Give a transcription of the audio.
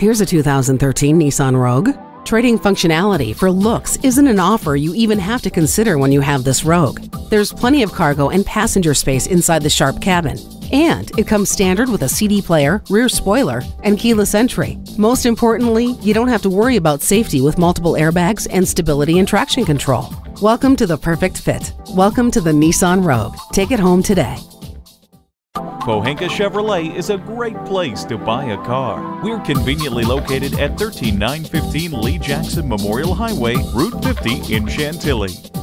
Here's a 2013 Nissan Rogue. Trading functionality for looks isn't an offer you even have to consider when you have this Rogue. There's plenty of cargo and passenger space inside the sharp cabin. And it comes standard with a CD player, rear spoiler, and keyless entry. Most importantly, you don't have to worry about safety with multiple airbags and stability and traction control. Welcome to the perfect fit. Welcome to the Nissan Rogue. Take it home today. Pohanka Chevrolet is a great place to buy a car. We're conveniently located at 13915 Lee Jackson Memorial Highway, Route 50 in Chantilly.